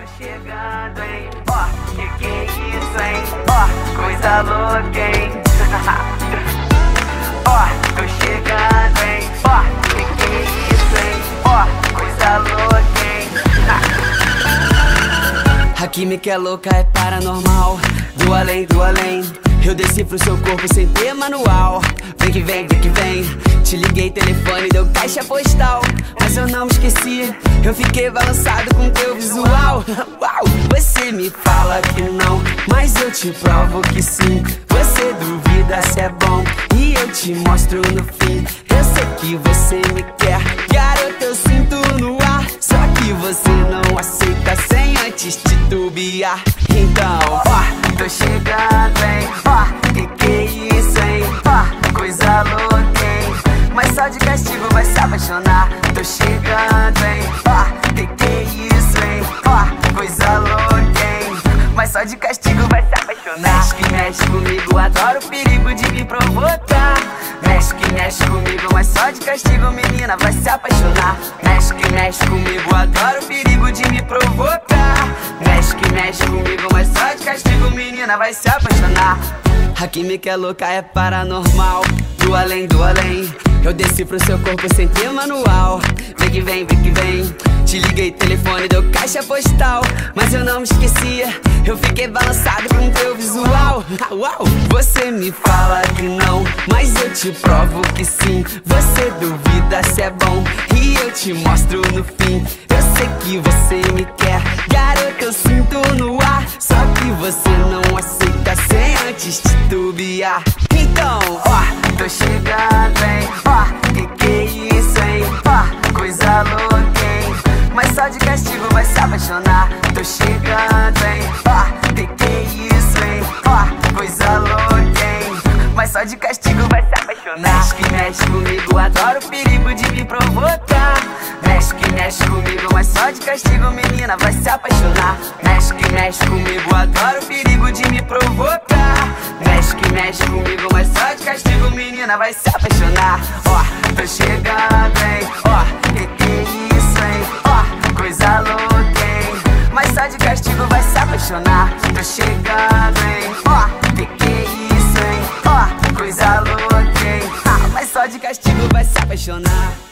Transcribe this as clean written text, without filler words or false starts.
tô chegando, hein? Ó, que é isso, hein? Ó, coisa louca, hein? Ó, tô chegando, hein? Ó, que é isso, hein? Ó, coisa louca, hein? A química é louca, é paranormal. Do além, do além. Eu desci pro seu corpo sem ter manual. Vem que vem, vem que vem. Te liguei telefone, deu caixa postal. Mas eu não me esqueci, eu fiquei balançado com teu visual. Uau! Você me fala que não, mas eu te provo que sim. Você duvida se é bom e eu te mostro no fim. Eu sei que você me quer, garota, eu sinto no ar. Só que você não aceita sem antes titubear. Então, ó, tô chegando, hein? Ó, que é isso, hein? Ó, coisa louca, hein? Mas só de castigo vai se apaixonar. Tô chegando, hein? Ó, que é isso, hein? Ó, coisa louca, hein? Mas só de castigo vai se apaixonar. Mexe que mexe comigo, adoro o perigo de me provocar. Mexe que mexe comigo, mas só de castigo, menina, vai se apaixonar. Mexe que mexe comigo, adoro o perigo de me provocar. Mexe que mexe comigo, mas só de castigo, menina, vai se apaixonar. A química é louca, é paranormal. Do além, do além. Eu desci pro seu corpo sem ter manual. Vem que vem, vem que vem. Te liguei telefone, deu caixa postal. Mas eu não me esquecia, eu fiquei balançado com teu visual. Uau! Você me fala que não, mas eu te provo que sim. Você duvida se é bom e eu te mostro no fim. Eu sei que você me quer, garota, eu sinto no ar. Só que você não aceita sem antes titubear. Então, ó, tô chegando, hein? Ó, que é isso, hein? Ó, coisa louca, hein? Mas só de castigo vai se apaixonar. Tô chegando, hein? Ó, que é isso, hein? Ó, coisa louca, hein? Mas só de castigo vai se apaixonar. Mexe que mexe comigo, adoro o perigo de me provocar. Mexe que mexe comigo, mas só de castigo, menina, vai se apaixonar. Mexe que mexe comigo, adoro o perigo de me provocar. Mexe que mexe comigo, mas só de castigo, menina, vai se apaixonar. Ó, tô chegando, hein? Ó, que é isso, hein? Ó, coisa louca, hein? Mas só de castigo vai se apaixonar. Tô chegando, hein? Ó, que é isso, hein? Ó, coisa louca, hein? mas só de castigo vai se apaixonar.